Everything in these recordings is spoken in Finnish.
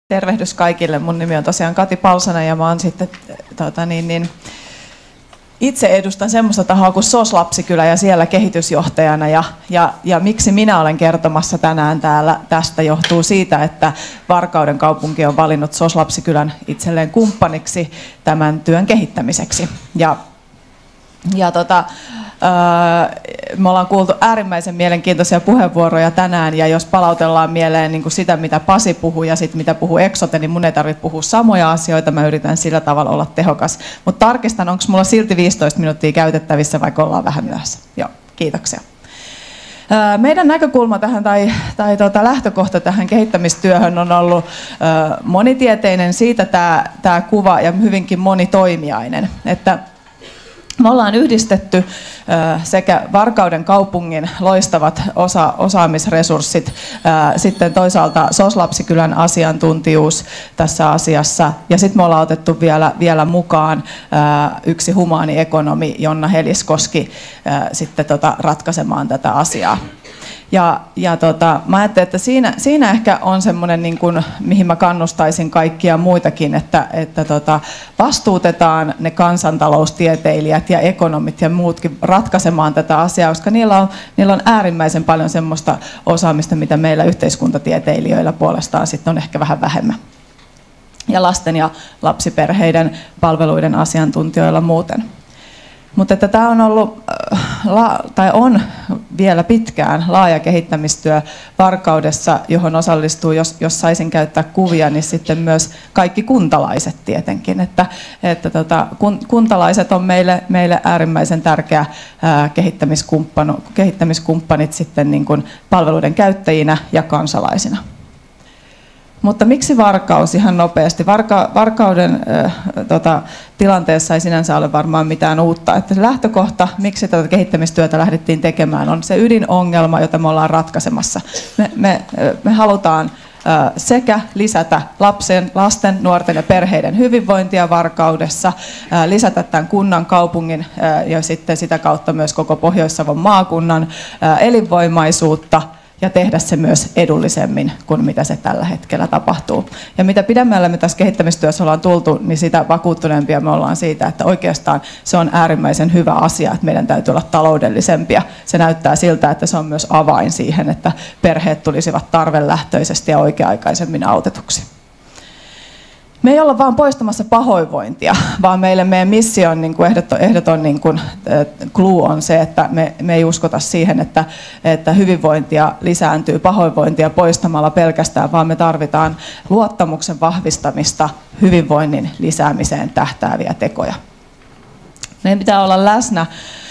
Tervehdys kaikille. Mun nimi on tosiaan Kati Palsanen ja mä oon sitten itse edustan semmoista tahoa kuin SOS-lapsikylä ja siellä kehitysjohtajana. Ja miksi minä olen kertomassa tänään täällä tästä johtuu siitä, että Varkauden kaupunki on valinnut SOS-lapsikylän itselleen kumppaniksi tämän työn kehittämiseksi. Me ollaan kuultu äärimmäisen mielenkiintoisia puheenvuoroja tänään, ja jos palautellaan mieleen niin kuin sitä, mitä Pasi puhui ja sit mitä puhuu Eksote, niin mun ei tarvitse puhua samoja asioita, mä yritän sillä tavalla olla tehokas. Mutta tarkistan, onko mulla silti 15 minuuttia käytettävissä, vaikka ollaan vähän myöhässä. Joo, kiitoksia. Meidän näkökulma tähän tai lähtökohta tähän kehittämistyöhön on ollut monitieteinen, siitä tämä kuva ja hyvinkin monitoimiainen. Että me ollaan yhdistetty sekä Varkauden kaupungin loistavat osaamisresurssit, sitten toisaalta SOS-lapsikylän asiantuntijuus tässä asiassa, ja sitten me ollaan otettu vielä mukaan yksi humaani ekonomi, Jonna Heliskoski, sitten ratkaisemaan tätä asiaa. Mä ajattelin, että siinä ehkä on semmoinen, niin kuin, mihin mä kannustaisin kaikkia muitakin, että vastuutetaan ne kansantaloustieteilijät ja ekonomit ja muutkin ratkaisemaan tätä asiaa, koska niillä on äärimmäisen paljon semmoista osaamista, mitä meillä yhteiskuntatieteilijöillä puolestaan sitten on ehkä vähän vähemmän. Ja lasten ja lapsiperheiden palveluiden asiantuntijoilla muuten. Mutta että tämä on ollut, tai on vielä pitkään laaja kehittämistyö Varkaudessa, johon osallistuu, jos saisin käyttää kuvia, niin sitten myös kaikki kuntalaiset tietenkin. Että kuntalaiset on meille äärimmäisen tärkeä kehittämiskumppanit sitten niin kuin palveluiden käyttäjinä ja kansalaisina. Mutta miksi Varkaus ihan nopeasti? Varkauden tilanteessa ei sinänsä ole varmaan mitään uutta. Että se lähtökohta, miksi tätä kehittämistyötä lähdettiin tekemään, on se ydinongelma, jota me ollaan ratkaisemassa. Me halutaan sekä lisätä lasten, nuorten ja perheiden hyvinvointia Varkaudessa, lisätä tämän kunnan, kaupungin ja sitten sitä kautta myös koko Pohjois-Savon maakunnan elinvoimaisuutta, ja tehdä se myös edullisemmin kuin mitä se tällä hetkellä tapahtuu. Ja mitä pidemmälle me tässä kehittämistyössä ollaan tultu, niin sitä vakuuttuneempia me ollaan siitä, että oikeastaan se on äärimmäisen hyvä asia, että meidän täytyy olla taloudellisempia. Se näyttää siltä, että se on myös avain siihen, että perheet tulisivat tarvelähtöisesti ja oikea-aikaisemmin autetuksi. Me ei olla vaan poistamassa pahoinvointia, vaan meidän mission niin kuin ehdoton niin kuin, clue on se, että me ei uskota siihen, että hyvinvointia lisääntyy pahoinvointia poistamalla pelkästään, vaan me tarvitaan luottamuksen vahvistamista, hyvinvoinnin lisäämiseen tähtääviä tekoja. Meidän pitää olla läsnä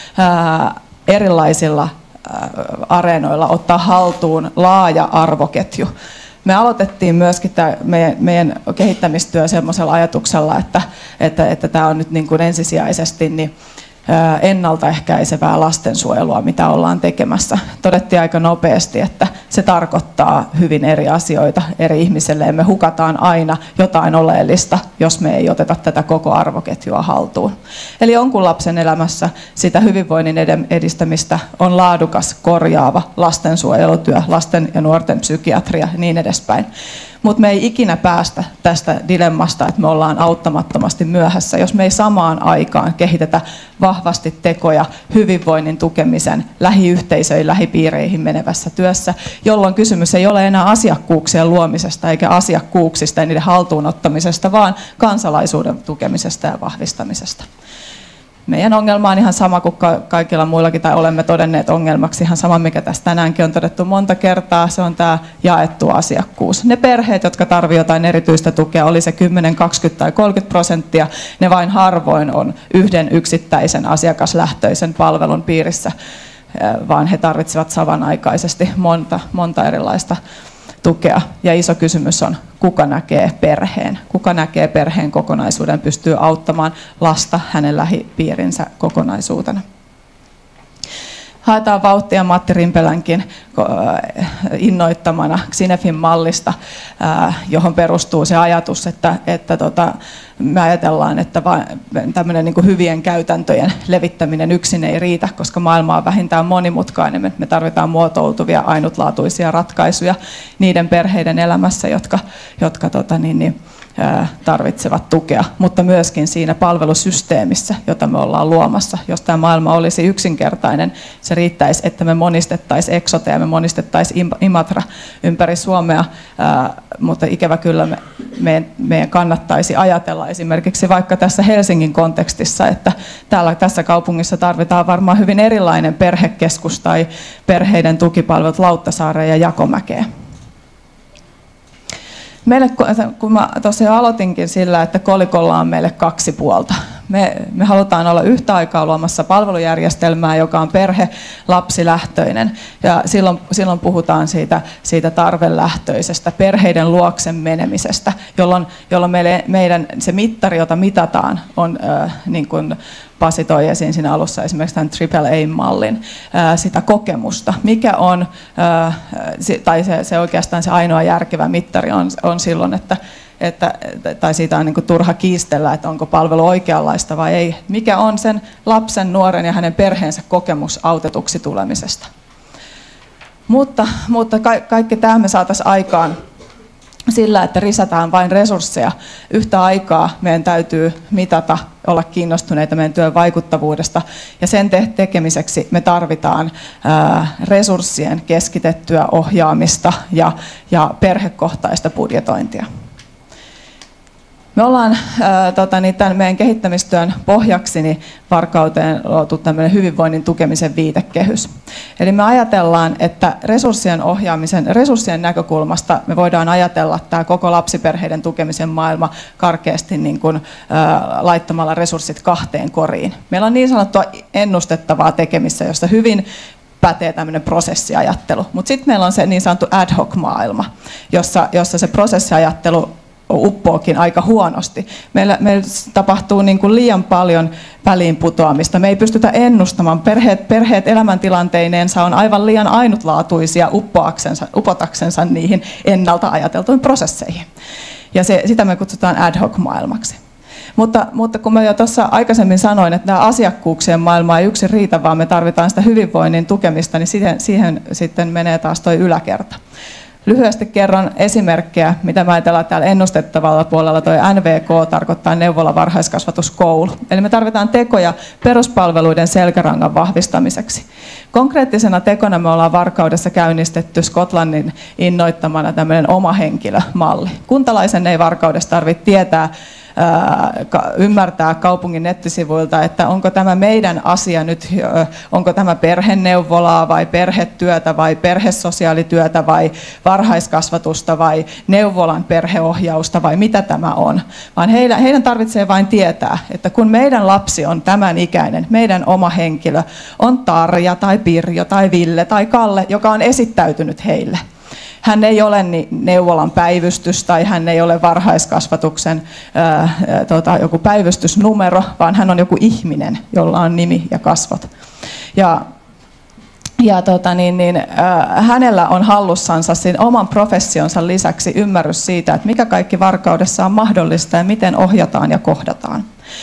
erilaisilla areenoilla, ottaa haltuun laaja arvoketju. Me aloitettiin myöskin tämä meidän kehittämistyö semmoisella ajatuksella, että tämä on nyt niin kuin ensisijaisesti niin ennaltaehkäisevää lastensuojelua, mitä ollaan tekemässä. Todettiin aika nopeasti, että se tarkoittaa hyvin eri asioita eri ihmisille, ja me hukataan aina jotain oleellista, jos me ei oteta tätä koko arvoketjua haltuun. Eli jonkun lapsen elämässä sitä hyvinvoinnin edistämistä on laadukas, korjaava lastensuojelutyö, lasten ja nuorten psykiatria ja niin edespäin. Mutta me ei ikinä päästä tästä dilemmasta, että me ollaan auttamattomasti myöhässä, jos me ei samaan aikaan kehitetä vahvasti tekoja hyvinvoinnin tukemisen lähiyhteisöihin, lähipiireihin menevässä työssä, jolloin kysymys ei ole enää asiakkuuksien luomisesta eikä asiakkuuksista ja niiden haltuunottamisesta, vaan kansalaisuuden tukemisesta ja vahvistamisesta. Meidän ongelma on ihan sama kuin kaikilla muillakin, tai olemme todenneet ongelmaksi ihan sama, mikä tässä tänäänkin on todettu monta kertaa, se on tämä jaettu asiakkuus. Ne perheet, jotka tarvitsevat jotain erityistä tukea, oli se 10, 20 tai 30%, ne vain harvoin on yhden yksittäisen asiakaslähtöisen palvelun piirissä, vaan he tarvitsevat samanaikaisesti monta erilaista tukea. Ja iso kysymys on, kuka näkee perheen? Kuka näkee perheen kokonaisuuden, pystyy auttamaan lasta hänen lähipiirinsä kokonaisuutena? Haetaan vauhtia Matti Rimpelänkin innoittamana Xinefin mallista, johon perustuu se ajatus, että me ajatellaan, että tämmöinen niin kuin hyvien käytäntöjen levittäminen yksin ei riitä, koska maailma on vähintään monimutkainen. Me tarvitaan muotoutuvia, ainutlaatuisia ratkaisuja niiden perheiden elämässä, jotka tarvitsevat tukea, mutta myöskin siinä palvelusysteemissä, jota me ollaan luomassa. Jos tämä maailma olisi yksinkertainen, se riittäisi, että me monistettaisiin Exote ja me monistettaisiin Imatra ympäri Suomea, mutta ikävä kyllä meidän kannattaisi ajatella esimerkiksi vaikka tässä Helsingin kontekstissa, että tässä kaupungissa tarvitaan varmaan hyvin erilainen perhekeskus tai perheiden tukipalvelut Lauttasaareen ja Jakomäkeen. Meille, kun mä tosiaan aloitinkin sillä, että kolikolla on meille 2 puolta. Me halutaan olla yhtä aikaa luomassa palvelujärjestelmää, joka on lapsilähtöinen. Ja silloin puhutaan siitä tarvelähtöisestä, perheiden luoksen menemisestä, jolloin meidän se mittari, jota mitataan, on niin kuin Pasi toi esiin siinä alussa esimerkiksi tämän AAA-mallin, sitä kokemusta. Mikä on, tai se oikeastaan se ainoa järkevä mittari on silloin, tai siitä on niin kuin turha kiistellä, että onko palvelu oikeanlaista vai ei. Mikä on sen lapsen, nuoren ja hänen perheensä kokemus autetuksi tulemisesta. Mutta kaikki tämä me saataisiin aikaan sillä, että risätään vain resursseja. Yhtä aikaa meidän täytyy mitata, olla kiinnostuneita meidän työn vaikuttavuudesta, ja sen tekemiseksi me tarvitaan resurssien keskitettyä ohjaamista ja perhekohtaista budjetointia. Me ollaan tämän meidän kehittämistyön pohjaksi Varkauteen luotu tämmöinen hyvinvoinnin tukemisen viitekehys. Eli me ajatellaan, että resurssien ohjaamisen, resurssien näkökulmasta me voidaan ajatella tämä koko lapsiperheiden tukemisen maailma karkeasti niin kuin, laittamalla resurssit 2 koriin. Meillä on niin sanottua ennustettavaa tekemistä, josta hyvin pätee tämmöinen prosessiajattelu. Mutta sitten meillä on se niin sanottu ad hoc maailma, jossa se prosessiajattelu uppoakin aika huonosti. Meillä tapahtuu niin kuin liian paljon väliinputoamista. Me ei pystytä ennustamaan. Perheet elämäntilanteineensa on aivan liian ainutlaatuisia upotaksensa niihin ennalta ajateltuihin prosesseihin. Ja sitä me kutsutaan ad hoc maailmaksi. Mutta kun mä jo tuossa aikaisemmin sanoin, että tämä asiakkuuksien maailma ei yksin riitä, vaan me tarvitaan sitä hyvinvoinnin tukemista, niin siihen sitten menee taas toi yläkerta. Lyhyesti kerron esimerkkejä, mitä mä ajatellaan täällä ennustettavalla puolella. Toi NVK tarkoittaa neuvola varhaiskasvatuskoulu. Eli me tarvitaan tekoja peruspalveluiden selkärangan vahvistamiseksi. Konkreettisena tekona me ollaan Varkaudessa käynnistetty Skotlannin innoittamana tämmöinen oma henkilömalli. Kuntalaisen ei Varkaudessa tarvitse tietää, ymmärtää kaupungin nettisivuilta, että onko tämä meidän asia nyt, onko tämä perheneuvolaa vai perhetyötä vai perhesosiaalityötä vai varhaiskasvatusta vai neuvolan perheohjausta vai mitä tämä on. Vaan heidän tarvitsee vain tietää, että kun meidän lapsi on tämän ikäinen, meidän oma henkilö on Tarja tai Pirjo tai Ville tai Kalle, joka on esittäytynyt heille. Hän ei ole neuvolan päivystys tai hän ei ole varhaiskasvatuksen joku päivystysnumero, vaan hän on joku ihminen, jolla on nimi ja kasvot. Hänellä on hallussansa siinä oman professionsa lisäksi ymmärrys siitä, että mikä kaikki Varkaudessa on mahdollista ja miten ohjataan ja kohdataan.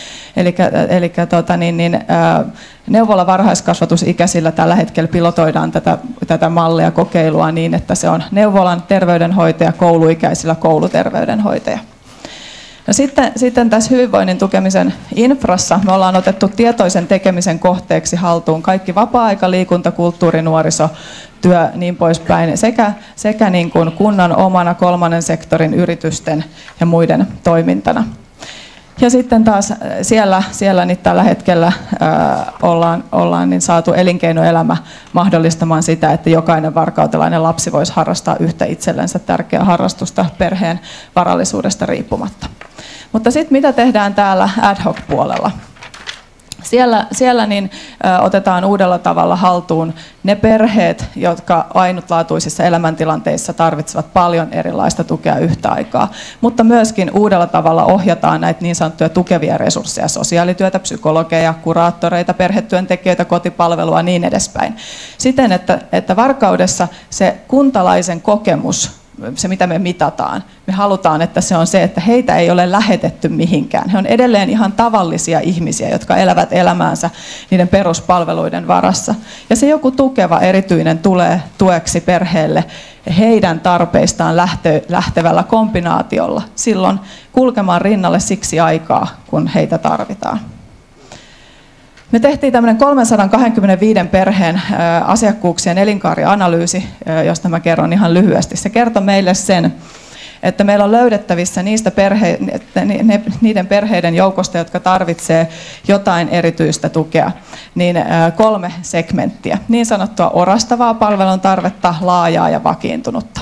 Neuvola varhaiskasvatusikäisillä tällä hetkellä pilotoidaan tätä mallia kokeilua niin, että se on neuvolan terveydenhoitaja, kouluikäisillä kouluterveydenhoitaja. No sitten tässä hyvinvoinnin tukemisen infrassa me ollaan otettu tietoisen tekemisen kohteeksi haltuun kaikki vapaa-aika, liikunta, kulttuuri, nuoriso, työ, niin poispäin, sekä niin kuin kunnan omana, kolmannen sektorin, yritysten ja muiden toimintana. Ja sitten taas siellä niin tällä hetkellä ollaan niin saatu elinkeinoelämä mahdollistamaan sitä, että jokainen varkautelainen lapsi voisi harrastaa yhtä itsellensä tärkeää harrastusta perheen varallisuudesta riippumatta. Mutta sitten mitä tehdään täällä ad hoc puolella? Siellä otetaan uudella tavalla haltuun ne perheet, jotka ainutlaatuisissa elämäntilanteissa tarvitsevat paljon erilaista tukea yhtä aikaa, mutta myöskin uudella tavalla ohjataan näitä niin sanottuja tukevia resursseja, sosiaalityötä, psykologeja, kuraattoreita, perhetyöntekijöitä, kotipalvelua ja niin edespäin. Siten, että Varkaudessa se kuntalaisen kokemus se mitä me mitataan. Me halutaan, että se on se, että heitä ei ole lähetetty mihinkään. He on edelleen ihan tavallisia ihmisiä, jotka elävät elämäänsä niiden peruspalveluiden varassa. Ja se joku tukeva erityinen tulee tueksi perheelle heidän tarpeistaan lähtevällä kombinaatiolla silloin kulkemaan rinnalle siksi aikaa, kun heitä tarvitaan. Me tehtiin tämmöinen 325 perheen asiakkuuksien elinkaarianalyysi, josta mä kerron ihan lyhyesti. Se kertoi meille sen, että meillä on löydettävissä niiden perheiden joukosta, jotka tarvitsee jotain erityistä tukea, niin 3 segmenttiä. Niin sanottua orastavaa palveluntarvetta, laajaa ja vakiintunutta.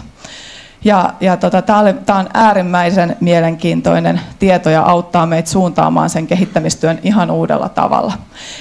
Tämä on äärimmäisen mielenkiintoinen tieto ja auttaa meitä suuntaamaan sen kehittämistyön ihan uudella tavalla.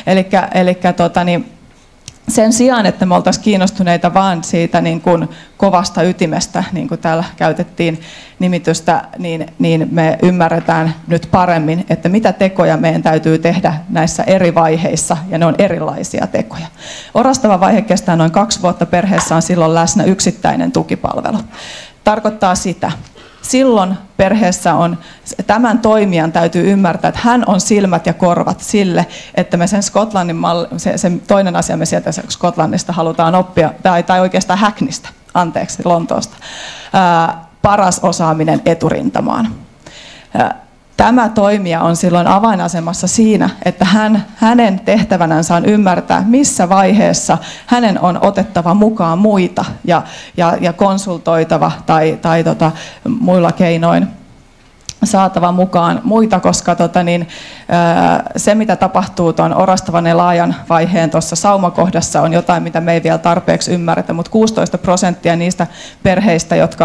Sen sijaan, että me oltaisiin kiinnostuneita vain siitä niin kuin kovasta ytimestä, niin kuin täällä käytettiin nimitystä, niin me ymmärretään nyt paremmin, että mitä tekoja meidän täytyy tehdä näissä eri vaiheissa, ja ne on erilaisia tekoja. Orastava vaihe kestää noin 2 vuotta, perheessä on silloin läsnä yksittäinen tukipalvelu. Tarkoittaa sitä, silloin perheessä on, tämän toimijan täytyy ymmärtää, että hän on silmät ja korvat sille, että me sen Skotlannin se toinen asia me sieltä Skotlannista halutaan oppia, tai oikeastaan Hackneystä, Lontoosta, paras osaaminen eturintamaan. Tämä toimija on silloin avainasemassa siinä, että hänen tehtävänänsä on ymmärtää, missä vaiheessa hänen on otettava mukaan muita ja konsultoitava tai muilla keinoin saatava mukaan muita, koska se, mitä tapahtuu tuon orastavan ja laajan vaiheen tuossa saumakohdassa, on jotain, mitä me ei vielä tarpeeksi ymmärretä, mutta 16% niistä perheistä, jotka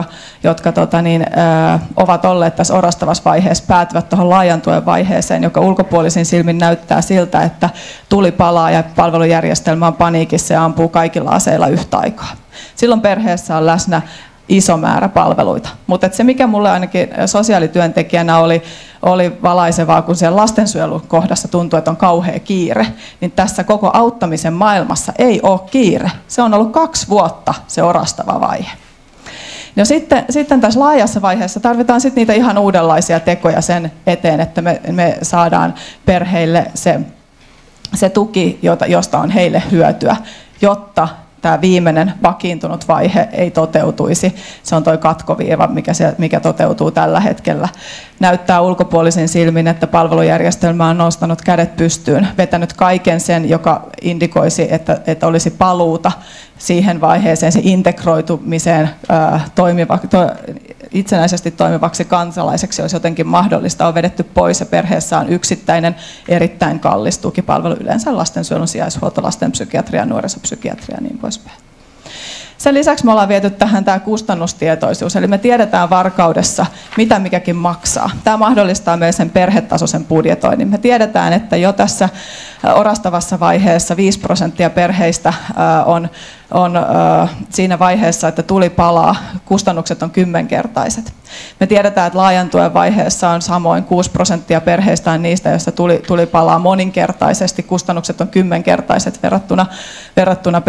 ovat olleet tässä orastavassa vaiheessa, päätyvät tuohon laajan tuen vaiheeseen, joka ulkopuolisin silmin näyttää siltä, että tuli palaa ja palvelujärjestelmä on paniikissa ja ampuu kaikilla aseilla yhtä aikaa. Silloin perheessä on läsnä iso määrä palveluita. Mutta se, mikä mulle ainakin sosiaalityöntekijänä oli valaisevaa, kun siellä lastensuojelukohdassa tuntuu, että on kauhea kiire, niin tässä koko auttamisen maailmassa ei ole kiire. Se on ollut 2 vuotta se orastava vaihe. No sitten tässä laajassa vaiheessa tarvitaan sitten niitä ihan uudenlaisia tekoja sen eteen, että me saadaan perheille se tuki, josta on heille hyötyä, jotta tämä viimeinen vakiintunut vaihe ei toteutuisi. Se on tuo katkoviiva, mikä toteutuu tällä hetkellä. Näyttää ulkopuolisin silmin, että palvelujärjestelmä on nostanut kädet pystyyn, vetänyt kaiken sen, joka indikoisi, että olisi paluuta siihen vaiheeseen, se integroitumiseen itsenäisesti toimivaksi kansalaiseksi olisi jotenkin mahdollista, on vedetty pois ja perheessä on yksittäinen erittäin kallis tukipalvelu, yleensä lastensuojelun sijaishuolto, lastenpsykiatria, nuorisopsykiatria ja niin poispäin. Sen lisäksi me ollaan viety tähän tämä kustannustietoisuus, eli me tiedetään varkaudessa, mitä mikäkin maksaa. Tämä mahdollistaa meille sen perhetasoisen budjetoinnin. Me tiedetään, että jo tässä orastavassa vaiheessa 5% perheistä on siinä vaiheessa, että tuli palaa, kustannukset on 10-kertaiset. Me tiedetään, että laajan tuen vaiheessa on samoin 6% perheistä on niistä, joista tuli palaa moninkertaisesti, kustannukset on 10-kertaiset verrattuna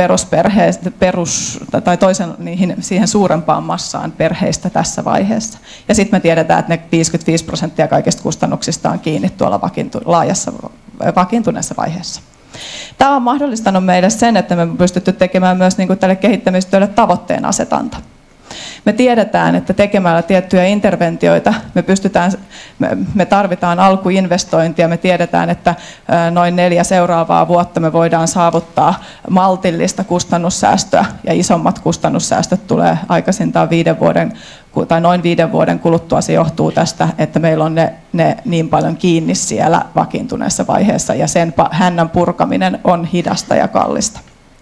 siihen suurempaan massaan perheistä tässä vaiheessa. Ja sitten me tiedetään, että ne 55% kaikista kustannuksista on kiinni tuolla vakiintuneessa vaiheessa. Tämä on mahdollistanut meille sen, että me pystytty tekemään myös tälle kehittämistyölle tavoitteen asetanta. Me tiedetään, että tekemällä tiettyjä interventioita me tarvitaan alkuinvestointia. Me tiedetään, että noin 4 seuraavaa vuotta me voidaan saavuttaa maltillista kustannussäästöä, ja isommat kustannussäästöt tulee aikaisintaan noin 5 vuoden kuluttua. Se johtuu tästä, että meillä on ne niin paljon kiinni siellä vakiintuneessa vaiheessa, ja sen hännän purkaminen on hidasta ja kallista.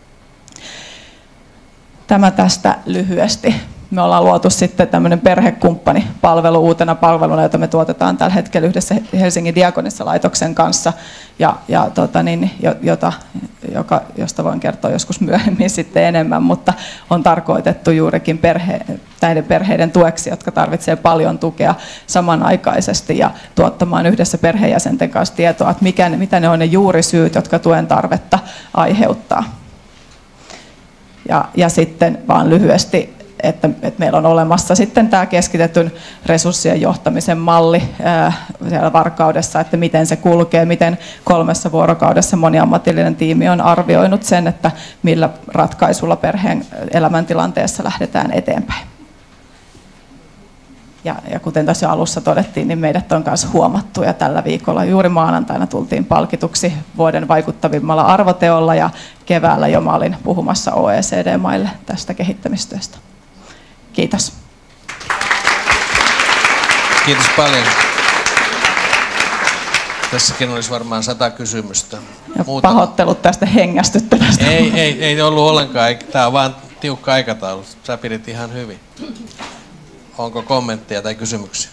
Tämä tästä lyhyesti. Me ollaan luotu sitten tämmöinen perhekumppani-palvelu uutena palveluna, jota me tuotetaan tällä hetkellä yhdessä Helsingin Diakonissalaitoksen kanssa, josta voin kertoa joskus myöhemmin sitten enemmän, mutta on tarkoitettu juurikin näiden perheiden tueksi, jotka tarvitsevat paljon tukea samanaikaisesti, ja tuottamaan yhdessä perheenjäsenten kanssa tietoa, että mitä ne on ne juurisyyt, jotka tuen tarvetta aiheuttaa. Ja sitten vaan lyhyesti että meillä on olemassa sitten tämä keskitetyn resurssien johtamisen malli siellä Varkaudessa, että miten se kulkee, miten 3 vuorokaudessa moniammatillinen tiimi on arvioinut sen, että millä ratkaisulla perheen elämäntilanteessa lähdetään eteenpäin. Ja kuten tässä alussa todettiin, niin meidät on myös huomattu ja tällä viikolla juuri maanantaina tultiin palkituksi vuoden vaikuttavimmalla arvoteolla ja keväällä jo mä olin puhumassa OECD-maille tästä kehittämistyöstä. Kiitos. Kiitos paljon. Tässäkin olisi varmaan 100 kysymystä. Pahoittelut tästä hengästyttävästä. Ei ollut ollenkaan. Tämä on vaan tiukka aikataulu. Sä pidit ihan hyvin. Onko kommentteja tai kysymyksiä?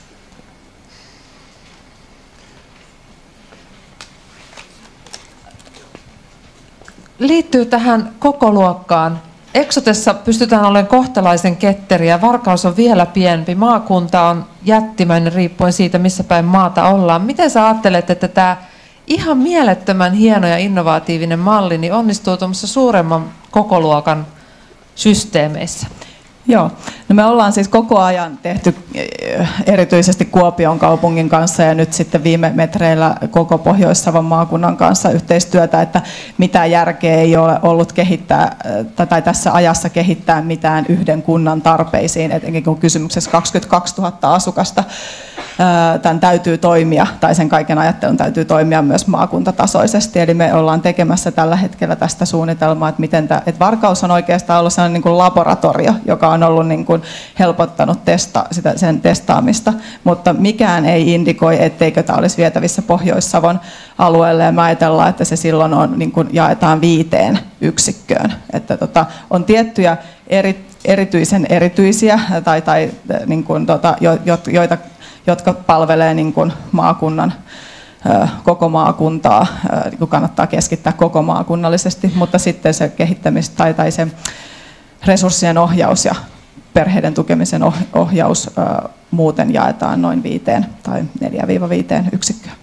Liittyy tähän kokoluokkaan. Eksotessa pystytään olemaan kohtalaisen ketteriä. Varkaus on vielä pienempi. Maakunta on jättimäinen riippuen siitä, missä päin maata ollaan. Miten sä ajattelet, että tämä ihan mielettömän hieno ja innovatiivinen malli niin onnistuu tuollaisessa suuremman kokoluokan systeemeissä? Joo, no me ollaan siis koko ajan tehty erityisesti Kuopion kaupungin kanssa ja nyt sitten viime metreillä koko Pohjois-Savon maakunnan kanssa yhteistyötä, että mitään järkeä ei ole ollut kehittää tai tässä ajassa kehittää mitään yhden kunnan tarpeisiin, etenkin kun kysymyksessä 22 000 asukasta. Tämän täytyy toimia, tai sen kaiken ajattelun täytyy toimia myös maakuntatasoisesti. Eli me ollaan tekemässä tällä hetkellä tästä suunnitelmaa, että että Varkaus on oikeastaan ollut sellainen niin kuin laboratorio, joka on ollut niin kuin helpottanut sen testaamista, mutta mikään ei indikoi, etteikö tämä olisi vietävissä Pohjois-Savon alueelle, ja me ajatellaan, että se silloin on, niin kuin jaetaan 5 yksikköön. Että on tiettyjä erityisen erityisiä, tai niin kuin, jotka palvelee niin kuin maakunnan, koko maakuntaa, niin kuin kannattaa keskittää koko maakunnallisesti, mutta sitten se tai se resurssien ohjaus ja perheiden tukemisen ohjaus muuten jaetaan noin 5 tai 4-5 yksikköön.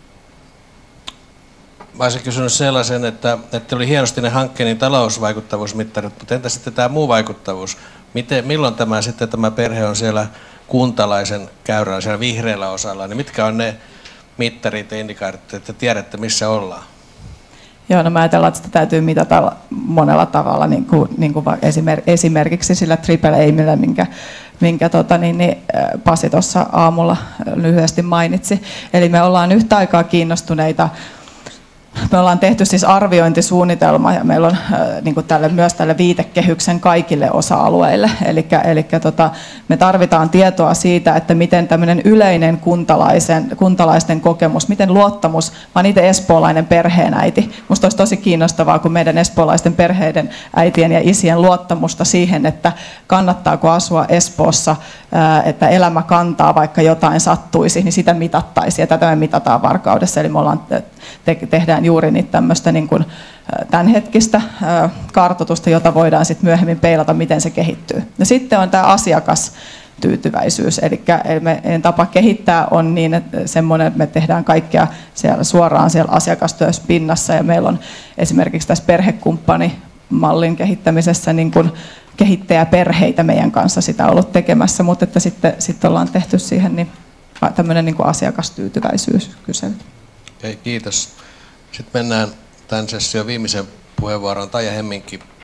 Mä olisin kysynyt sellaisen, että oli hienosti ne hankkeen talousvaikuttavuusmittarit, mutta entä sitten tämä muu vaikuttavuus? Milloin tämä perhe on siellä kuntalaisen käyrällä, siellä vihreällä osalla, niin mitkä on ne mittarit ja indikaattorit, että tiedätte missä ollaan? Joo, no mä ajatellaan, että sitä täytyy mitata monella tavalla, niin kuin esimerkiksi sillä triple aimillä, minkä Pasi tuossa aamulla lyhyesti mainitsi. Eli me ollaan yhtä aikaa kiinnostuneita. Me ollaan tehty siis arviointisuunnitelma ja meillä on niin kuin myös tälle viitekehyksen kaikille osa-alueille. Eli me tarvitaan tietoa siitä, että miten tämmöinen yleinen kuntalaisten kokemus, miten luottamus, mä oon itse espoolainen perheenäiti. Musta olisi tosi kiinnostavaa, kun meidän espoolaisten perheiden äitien ja isien luottamusta siihen, että kannattaako asua Espoossa, että elämä kantaa, vaikka jotain sattuisi, niin sitä mitattaisiin. Ja tätä me mitataan Varkaudessa, eli me tehdään juuri niitä tämmöistä niin kuin tämänhetkistä kartoitusta, jota voidaan sitten myöhemmin peilata, miten se kehittyy. Ja sitten on tämä asiakastyytyväisyys, eli meidän tapa kehittää on niin, että me tehdään kaikkea suoraan siellä asiakastyössä pinnassa, ja meillä on esimerkiksi tässä perhekumppani-mallin kehittämisessä niin kuin kehittäjäperheitä meidän kanssa sitä ollut tekemässä, mutta että sitten ollaan tehty siihen niin tämmöinen niin kuin asiakastyytyväisyyskysely. Okei, kiitos. Sitten mennään tämän session viimeisen puheenvuoron. Taija Hemminki